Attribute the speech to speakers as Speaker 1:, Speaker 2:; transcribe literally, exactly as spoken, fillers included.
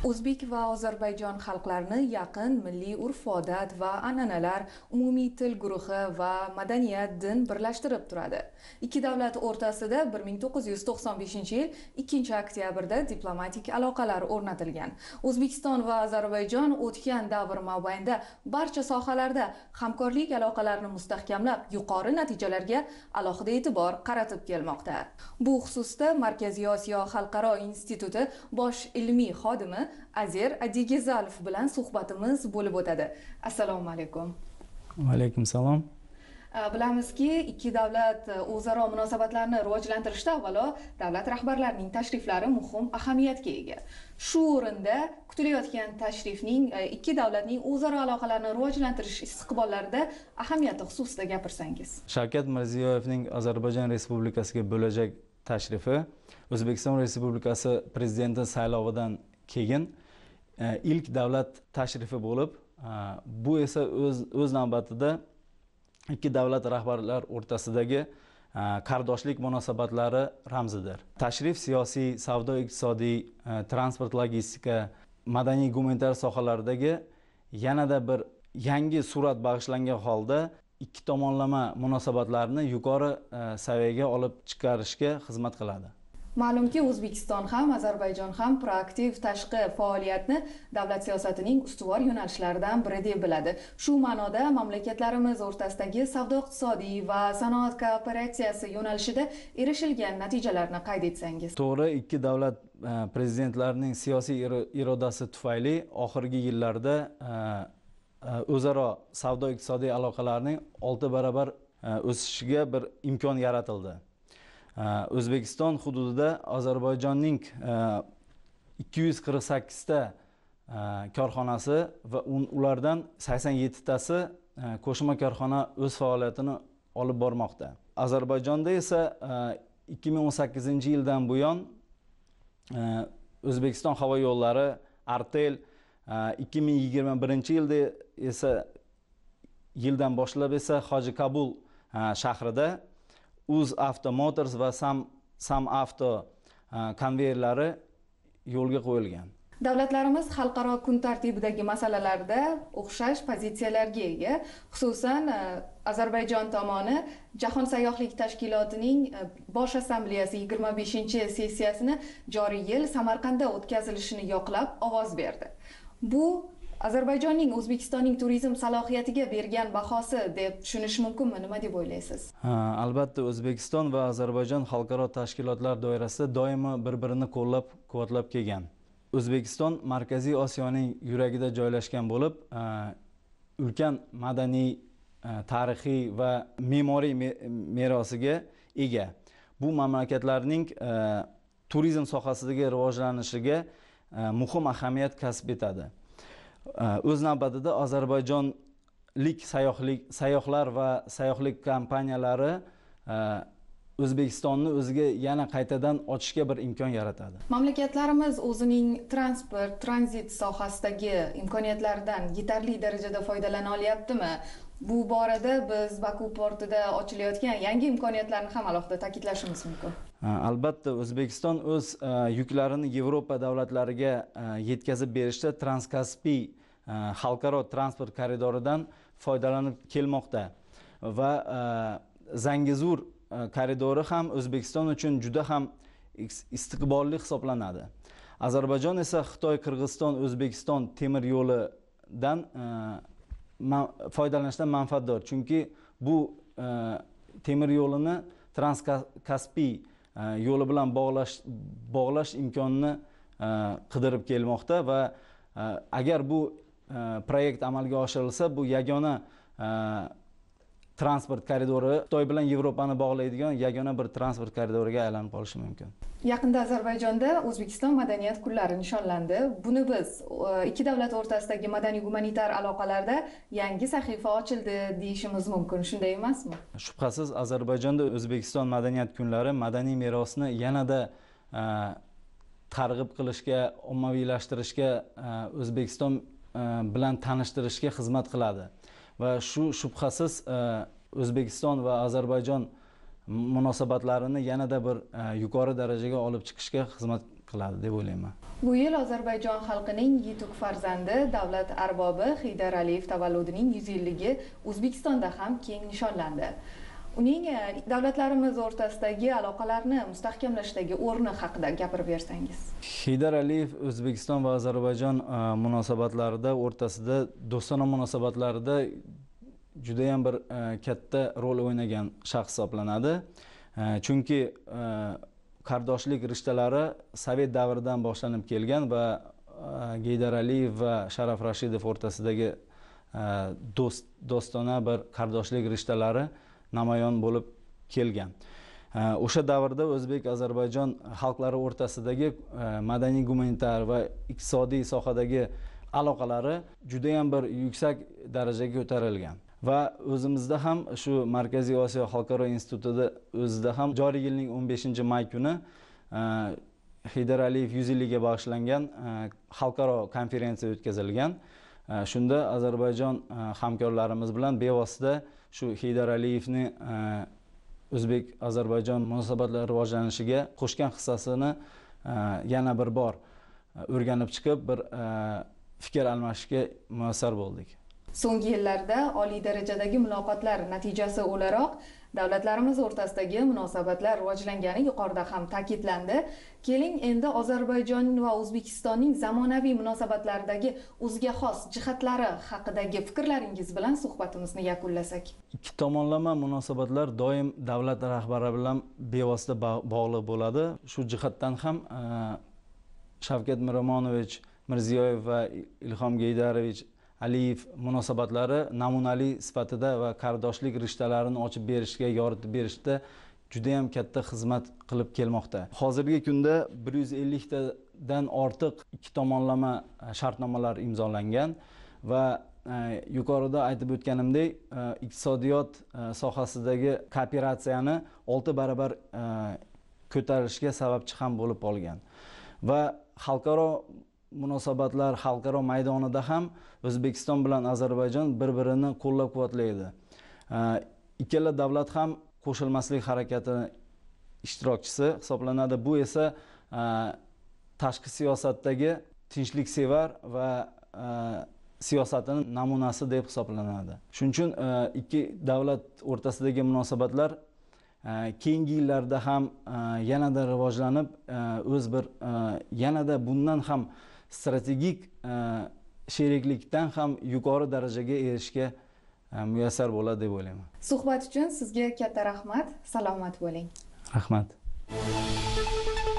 Speaker 1: O'zbek va Ozarbayjon xalqlarini yaqin milliy urf-odat va an'analar, umumiy til guruhi va madaniyat, din birlashtirib turadi. Ikki davlat o'rtasida bir ming to'qqiz yuz to'qson beshinchi yil ikkinchi oktyabrda diplomatik aloqalar o'rnatilgan. O'zbekiston va Ozarbayjon o'tgan davr mobaynida barcha sohalarda hamkorlik aloqalarini mustahkamlab, yuqori natijalarga alohida e'tibor qaratib kelmoqda. Bu xususda Markaziy Osiyo xalqaro instituti bosh ilmiy xodimi Azer Adigezalov bilan suhbatimiz bo'lib o'tadi. Assalomu alaykum.
Speaker 2: Va alaykum salom.
Speaker 1: Bilamizki, ikki davlat o'zaro munosabatlarni rivojlantirishda avvalo davlat rahbarlarining tashriflari muhim ahamiyatga ega. Shu o'rinda kutilayotgan tashrifning ikki davlatning o'zaro aloqalarini rivojlantirish istiqbollarida ahamiyati xususida gapirsangiz.
Speaker 2: Shavkat Mirziyoyevning Ozarbayjon Respublikasiga bo'lajak tashrifi O'zbekiston Respublikasi prezidenti saylovidan keyin ilk davlat tashrifi bo'lib, bu esa o'z o'z navbatida ikki davlat rahbarlar o'rtasidagi qardoshlik munosabatlari ramzidir. Tashrif siyosiy, savdo, iqtisodiy, transport, logistika, madaniy, gumanitar sohalardagi yanada bir yangi surat bag'ishlangan holda ikki tomonlama munosabatlarni yuqori saviyaga olib chiqarishga xizmat qiladi.
Speaker 1: Ma'lumki, O'zbekiston ham, Ozarbayjon ham proaktiv tashqi faoliyatni davlat siyosatining ustuvor yo'nalishlaridan biri deb biladi. Shu ma'noda mamlakatlarimiz o'rtasidagi savdo-iqtisodiy va sanoat kooperatsiyasi yo'nalishida erishilgan natijalarni qayd etsangiz.
Speaker 2: To'g'ri, ikki davlat prezidentlarining siyosiy irodasi tufayli oxirgi yillarda o'zaro savdo-iqtisodiy aloqalarning olti barobar o'sishiga bir imkon yaratildi. O'zbekiston hududida Ozarbayjonning ikki yuz qirq sakkiz ta korxonasi va ulardan sakson yetti tasi qo'shma korxona o'z faoliyatini olib bormoqda. Ozarbayjonda esa ikki ming o'n sakkizinchi yildan buyon O'zbekiston havo yo'llari, Artel, ikki ming yigirma birinchi yilda esa yildan boshlab esa Hoji Qabul shahrida UzAvto Motors va Sam Sam Avto konveyerlari yo'lga qo'yilgan.
Speaker 1: Davlatlarimiz xalqaro kun tartibidagi masalalarda o'xshash pozitsiyalarga ega. Xususan, Ozarbayjon tomoni Jahon sayyohlik tashkilotining bosh assambleyasi yigirma beshinchi sessiyasini joriy yil Samarqandda o'tkazilishini yoqlab ovoz berdi. Bu Ozarbayjonning O'zbekistonning turizm salohiyatiga bergan bahosi deb tushunish mumkinmi? Nima deb o'ylaysiz?
Speaker 2: Ha, albatta, O'zbekiston va Ozarbayjon xalqaro tashkilotlar doirasida doimo bir-birini qo'llab-quvvatlab kelgan. O'zbekiston Markaziy Osiyoning yuragida joylashgan bo'lib, ulkan madaniy, tarixiy va me'moriy merosiga ega. Bu mamlakatlarning turizm sohasidagi rivojlanishiga muhim ahamiyat kasb etadi. O'z navbatida Ozarbayjonlik sayyohlik sayyohlar va sayyohlik kompaniyalari O'zbekistonni o'ziga yana qaytadan ochishga bir imkon yaratadi.
Speaker 1: Mamlakatlarimiz o'zining transport, tranzit sohasidagi imkoniyatlaridan yetarli darajada foydalana olyaptimi? Bu borada biz Baku portida ochilayotgan yangi imkoniyatlarni ham alohida ta'kidlashimiz mumkin.
Speaker 2: Albatta, O'zbekiston o'z yuklarini Yevropa davlatlariga yetkazib berishda Transkaspiy xalqaro transport koridoridan foydalanib kelmoqda va Zangezur koridori ham O'zbekiston uchun juda ham istiqbolli hisoblanadi. Ozarbayjon esa Xitoy, Qirg'iziston, O'zbekiston temir yo'lidan foydalanishdan manfaatdor. Chunki bu temir yo'lini Transkaspiy yo'li bilan bog'lash bog'lash imkonini qidirib kelmoqda va agar bu proyekt amalga oshirilsa, bu yagona transport koridori, Xitoy bilan Yevropani bog'laydigan yagona bir transport koridoriga aylanib qolishi mumkin.
Speaker 1: Yaqinda Ozarbayjonda O'zbekiston madaniyat kunlari nishonlandi. Buni biz ikki davlat o'rtasidagi madaniy-gumanitar aloqalarda yangi sahifa ochildi deyishimiz mumkin, shunday emasmi?
Speaker 2: Shubhasiz, Ozarbayjonda O'zbekiston madaniyat kunlari madaniy merosni yanada targ'ib qilishga, ommaviylashtirishga, O'zbekiston bilan tanishtirishga xizmat qiladi. Va shu shubhasiz O'zbekiston va Ozarbayjon munosabatlarini yanada bir yuqori darajaga olib chiqishga xizmat qiladi deb o'ylayman.
Speaker 1: Bu yil Ozarbayjon xalqining yetuk farzandi, davlat arbobi Haydar Aliyev tavalludining yuz yilligi O'zbekistonda ham keng nishonlandi. Uning davlatlarimiz o'rtasidagi aloqalarni mustahkamlashdagi o'rni haqida gapirib bersangiz.
Speaker 2: Haydar Aliyev O'zbekiston va Ozarbayjon munosabatlarida o'rtasida do'stona munosabatlarida juda ham bir katta rol o'ynagan shaxs hisoblanadi. Chunki qardoshlik rishtalari Sovet davridan boshlanib kelgan va Haydar Aliyev va Sharaf Rashidov o'rtasidagi do'st do'stona bir qardoshlik rishtalari namoyon bo'lib kelgan. O'sha davrda O'zbek-Ozarbayjon xalqlari o'rtasidagi madaniy, gumanitar va iqtisodiy sohadagi aloqalari juda ham bir yuksak darajaga ko'tarilgan. Va o'zimizda ham shu Markaziy Osiyo xalqaro institutida o'zida ham joriy yilning o'n beshinchi may kuni Haydar Aliyev yuz yilligiga bag'ishlangan xalqaro konferensiya o'tkazilgan. Shunda Ozarbayjon hamkorlarimiz bilan bevosita shu Haydar Aliyevni O'zbek-Ozarbayjon munosabatlari rivojlanishiga qo'shgan hissasini yana bir bor o'rganib chiqib, bir fikr almashishga muvaffaq bo'ldik.
Speaker 1: So'nggi yillarda oliy darajadagi muloqotlar natijasi o'laroq davlatlarimiz o'rtasidagi munosabatlar rivojlangani yuqorida ham ta'kidlandi. Keling, endi Ozarbayjon va O'zbekistonning zamonaviy munosabatlaridagi o'ziga xos jihatlari haqidagi fikrlaringiz bilan suhbatimizni yakunlasak.
Speaker 2: Ikki tomonlama munosabatlar doim davlat rahbari bilan bevosita bog'liq bo'ladi. Shu jihatdan ham Shavkat Miromonovich Mirziyoyev va Ilhom Geydarovich Aliyev munosabatlari namunali sifatida va qardoshlik rishtalarini ochib berishga, yoritib berishda juda ham katta xizmat qilib kelmoqda. Hozirgi kunda bir yuz ellik tadan ortiq ikki tomonlama shartnomalar imzolangan va yuqorida aytib o'tganimdek, iqtisodiyot sohasidagi kooperatsiyani olti barobar ko'tarishga sababchi ham bo'lib qolgan. Va xalqaro munosabatlar xalqaro maydonida ham O'zbekiston bilan Ozarbayjon bir-birini qo'llab-quvvatlaydi. Ikkala davlat ham qo'shilmaslik harakati ishtirokchisi hisoblanadi. Bu esa tashqi siyosatdagi tinchliksevar va siyosatining namunasi deb hisoblanadi. Shuning uchun ikki davlat o'rtasidagi munosabatlar keyingi yillarda ham yanada rivojlanib, o'z bir yanada bundan ham strategik sheriklikdan ham yuqori darajaga erishishga muyassar bo'ladi deb o'ylayman.
Speaker 1: Suhbat uchun sizga katta rahmat, salomat bo'ling.
Speaker 2: Rahmat.